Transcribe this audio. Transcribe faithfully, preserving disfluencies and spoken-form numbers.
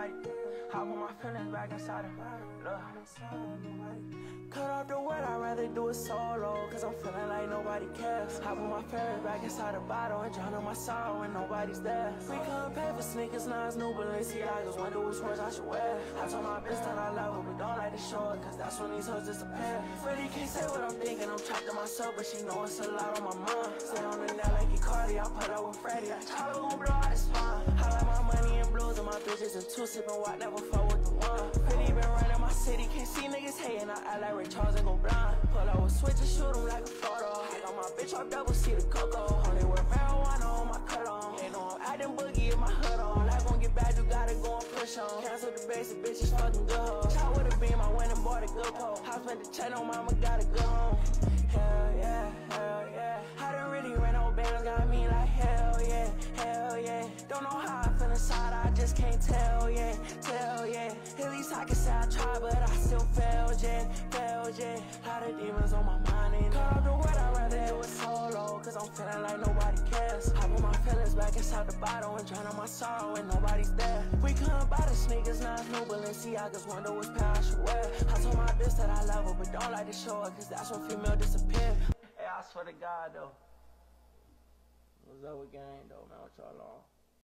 nobody. I put my feelings back inside of love. Cut off the word, I'd rather do it solo, cause I'm feeling like nobody cares. I put my feelings back inside the bottle and drown out my sorrow when nobody's there. We couldn't pay for sneakers, now it's new Balenciagas. Wonder which words I should wear. I told my bitch that I love her, but don't like to show it, cause that's when these hoes disappear. Really can't say what I'm thinking, I'm trapped in myself, but she know it's a lot on my mind. Stay on the net like Cardi, I put up with Freddie. I try to gon' blow out his spine. I like my money in blues and my bitches in two, sippin' white, never fuck with the one. Pretty been running my city, can't see niggas hating. I act like Ray Charles and go blind. Pull out with switch and shoot him like a photo. I got my bitch on double C the cocoa. Only wear marijuana on my cut on. They know I'm acting boogie in my hood on. Life gon' get bad, you gotta go and push on. Cancel the basic, bitches fucking good hoes. Shot with a beam, I went and bought a good pole. I spent the check on mama, got a good home. Hell yeah, hell yeah. I done really ran no bands, got me like hell yeah, hell yeah. Don't know how I feel inside, I just can't tell yeah, tell yeah. At least I can say I tried, but I still failed yeah, failed yeah. Lot of demons on my mind and cut off the word, I'd rather do it solo, cause I'm feeling like nobody cares. I put my feelings back inside the bottle and drown out my sorrow when nobody's there. We couldn't buy the sneakers, now it's new Balenciagas, wonder which pair I should wear. I told my bitch that I love her, but don't like to show her, cause that's when female disappear. Hey, I swear to God though, what's up with gang though, man, what y'all on?